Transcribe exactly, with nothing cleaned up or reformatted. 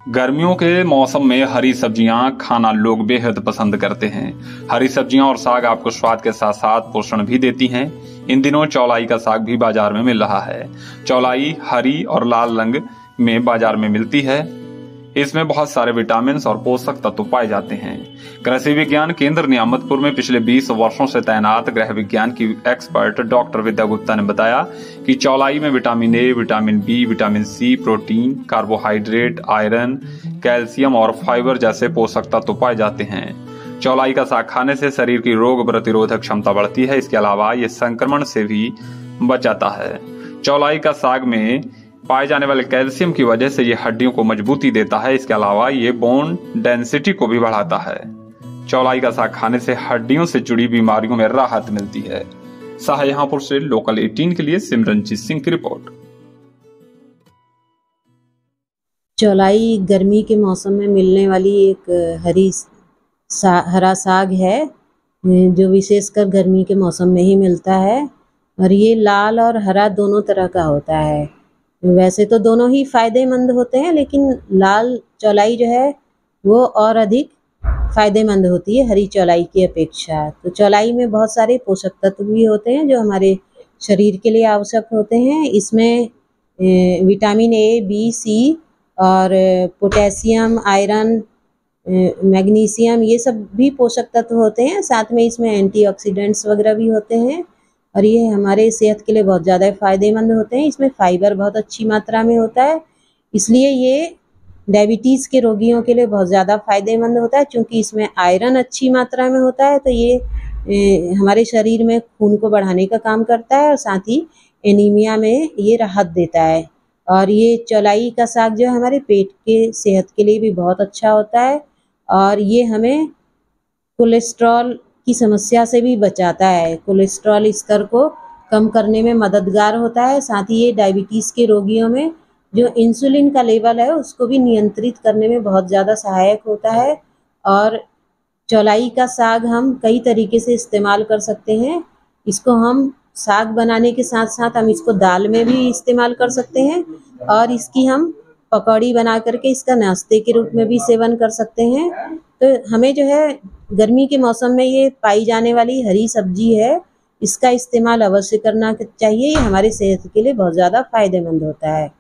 गर्मियों के मौसम में हरी सब्जियां खाना लोग बेहद पसंद करते हैं। हरी सब्जियां और साग आपको स्वाद के साथ साथ पोषण भी देती हैं। इन दिनों चौलाई का साग भी बाजार में मिल रहा है। चौलाई हरी और लाल रंग में बाजार में मिलती है। इसमें बहुत सारे विटामिन और पोषक तत्व पाए जाते हैं। कृषि विज्ञान केंद्र नियामतपुर में पिछले बीस वर्षों से तैनात गृह विज्ञान की एक्सपर्ट डॉक्टर विद्या गुप्ता ने बताया कि चौलाई में vitamin A, vitamin B, vitamin C, protein, carbohydrate, iron, calcium और फाइबर जैसे पोषक तत्व पाए जाते हैं। चौलाई का साग खाने से शरीर की रोग प्रतिरोधक क्षमता बढ़ती है। इसके अलावा ये संक्रमण से भी बचाता है। चौलाई का साग में पाए जाने वाले कैल्शियम की वजह से ये हड्डियों को मजबूती देता है। इसके अलावा ये बोन डेंसिटी को भी बढ़ाता है। चौलाई का साग खाने से हड्डियों से जुड़ी बीमारियों में राहत मिलती है। शाहजहांपुर से लोकल अठारह के लिए सिमरनजीत सिंह की रिपोर्ट। चौलाई गर्मी के मौसम में मिलने वाली एक हरी सा, हरा साग है जो विशेषकर गर्मी के मौसम में ही मिलता है और ये लाल और हरा दोनों तरह का होता है। वैसे तो दोनों ही फायदेमंद होते हैं, लेकिन लाल चौलाई जो है वो और अधिक फायदेमंद होती है हरी चौलाई की अपेक्षा। तो चौलाई में बहुत सारे पोषक तत्व भी होते हैं जो हमारे शरीर के लिए आवश्यक होते हैं। इसमें विटामिन ए, बी, सी और पोटेशियम, आयरन, मैग्नीशियम ये सब भी पोषक तत्व होते हैं। साथ में इसमें एंटीऑक्सीडेंट्स वगैरह भी होते हैं और ये हमारे सेहत के लिए बहुत ज़्यादा फ़ायदेमंद होते हैं। इसमें फाइबर बहुत अच्छी मात्रा में होता है, इसलिए ये डायबिटीज़ के रोगियों के लिए बहुत ज़्यादा फ़ायदेमंद होता है। क्योंकि इसमें आयरन अच्छी मात्रा में होता है तो ये ए, हमारे शरीर में खून को बढ़ाने का काम करता है और साथ ही एनीमिया में ये राहत देता है। और ये चौलाई का साग जो है हमारे पेट के सेहत के लिए भी बहुत अच्छा होता है और ये हमें कोलेस्ट्रॉल की समस्या से भी बचाता है। कोलेस्ट्रॉल स्तर को कम करने में मददगार होता है। साथ ही ये डायबिटीज़ के रोगियों में जो इंसुलिन का लेवल है उसको भी नियंत्रित करने में बहुत ज़्यादा सहायक होता है। और चौलाई का साग हम कई तरीके से इस्तेमाल कर सकते हैं। इसको हम साग बनाने के साथ साथ हम इसको दाल में भी इस्तेमाल कर सकते हैं और इसकी हम पकौड़ी बना करके इसका नाश्ते के रूप में भी सेवन कर सकते हैं। तो हमें जो है गर्मी के मौसम में ये पाई जाने वाली हरी सब्जी है, इसका इस्तेमाल अवश्य करना चाहिए। ये हमारे सेहत के लिए बहुत ज़्यादा फायदेमंद होता है।